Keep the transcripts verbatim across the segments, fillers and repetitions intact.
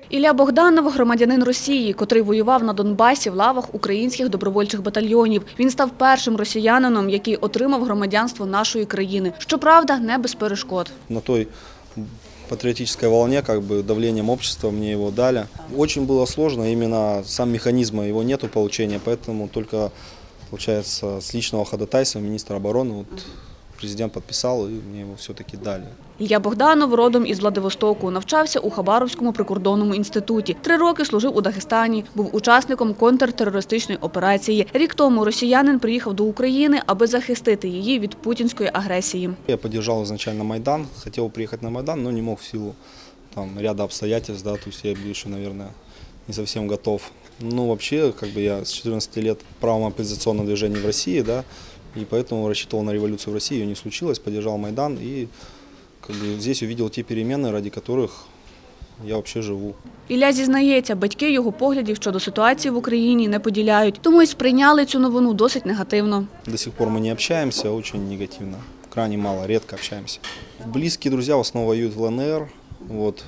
Ілля Богданов – громадянин Росії, котрий воював на Донбасі в лавах українських добровольчих батальйонів. Він став першим росіянином, який отримав громадянство нашої країни. Щоправда, не без перешкод. На той патриотической волне, как бы давлением общества мне его дали. Очень было сложно, именно сам механизма его нету получения, поэтому только, получается, с личного ходатайства министра обороны вот, президент подписал и мне его все-таки дали. Ілля Богданов родом із Владивостоку, навчався у Хабаровському прикордонному інституті. Три роки служив у Дагестані, був учасником контртерористичної операції. Рік тому росіянин приїхав до України, аби захистити її від путінської агресії. Я поддержал изначально Майдан, хотел приехать на Майдан, но не мог в силу там, ряда обстоятельств, да, то есть я был еще, наверное, не совсем готов. Ну, вообще, как бы я с четырнадцати лет в правом оппозиционном движении в России, да, и поэтому рассчитывал на революцию в России, ее не случилось, поддержал Майдан и как бы, здесь увидел те перемены, ради которых я вообще живу. Ілля зізнається, батьки його поглядів щодо ситуації в Україні не поділяють, тому й сприйняли цю новину досить негативно. До сих пор мы не общаемся, очень негативно, крайне мало, редко общаемся. Близкие друзья в основном воюют в ЛНР, вот.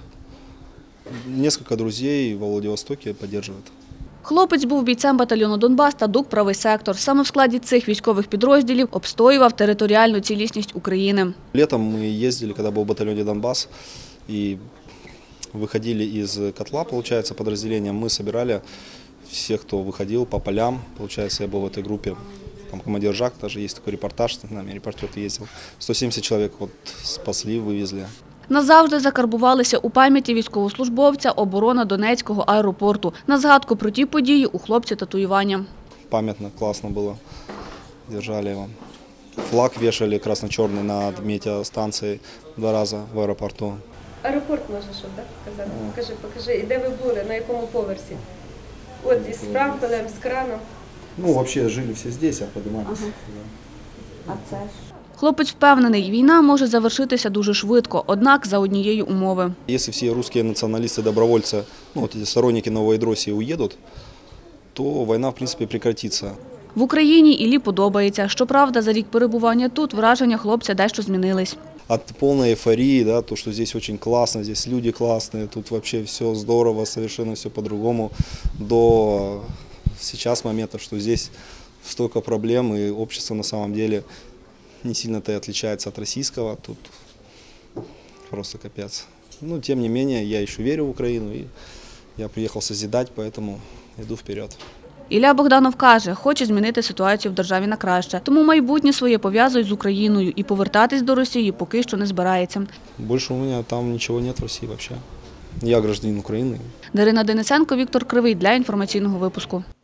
Несколько друзей во Владивостоке поддерживают. Хлопець був бійцем батальйону «Донбас» та ДУК «Правий сектор». Саме в складі цих військових підрозділів обстоював територіальну цілісність України. Летом мы ездили, когда был в батальоне «Донбас», и выходили из котла, получается, подразделением. Мы собирали всех, кто выходил по полям. Получается, я был в этой группе. Там командир Жак, даже есть такой репортаж, с нами репортер ездил. сто семьдесят человек вот спасли, вывезли. Назавжди закарбувалися у пам'яті військовослужбовця оборона Донецького аеропорту. На згадку про ті події у хлопця татуювання. Пам'ятно, классно было. Держали его. Флаг вешали красно-черный над метеостанцией два раза в аэропорту. Аеропорт можеш так казати? Покажи, покажи. І де ви були, на якому поверсі? От із фрампелем, з краном. Ну, вообще жили все здесь, а поднимались. А це ж? Хлопець впевнений, війна може завершитися дуже швидко, однак за однієї умови. Если все русские националисты-добровольцы, ну, вот эти сторонники Новоидросии уедут, то война, в принципе, прекратится. В Україні Іллі подобається. Щоправда, за рік перебування тут враження хлопця дещо змінились. От полной эйфории, да, то, что здесь очень классно, здесь люди классные, тут вообще все здорово, совершенно все по-другому, до сейчас момента, что здесь столько проблем, и общество на самом деле не сильно-то и отличается от российского, тут просто капец. Но тем не менее, я еще верю в Украину, и я приехал созидать, поэтому иду вперед. Ілля Богданов каже, хоче змінити ситуацію в державі на краще. Тому майбутнє своє пов'язує з Україною і повертатись до Росії поки що не збирається. Больше у меня там ничего нет в России вообще. Я гражданин Украины. Дарина Денисенко, Віктор Кривий для інформаційного випуску.